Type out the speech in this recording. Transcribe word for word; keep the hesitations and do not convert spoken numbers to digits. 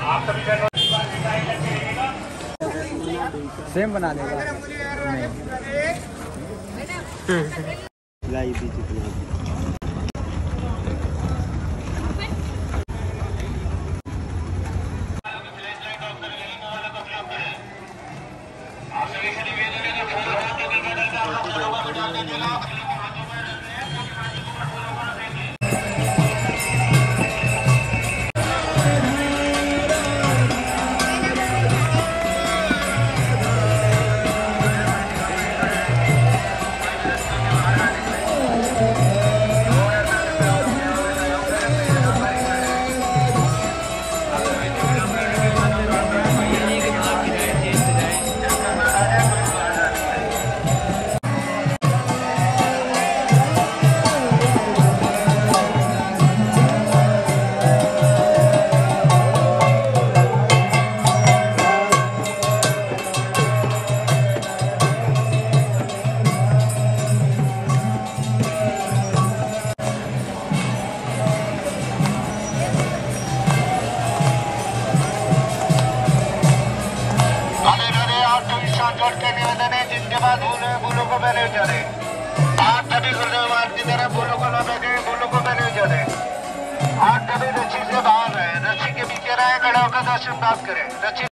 Same बना देगा लाई दीजिए। के निवेदन है जिनके बाद भूलो भूलो को पहले उजारे आप सभी गुरुदेव मार्ग की तरह भूलो को न बैठे भूलो को पहले उजारे आप कभी रस्सी से बाहर रहे रस्सी के पीछे रहे खड़े होकर दर्शन प्राप्त करें रस्सी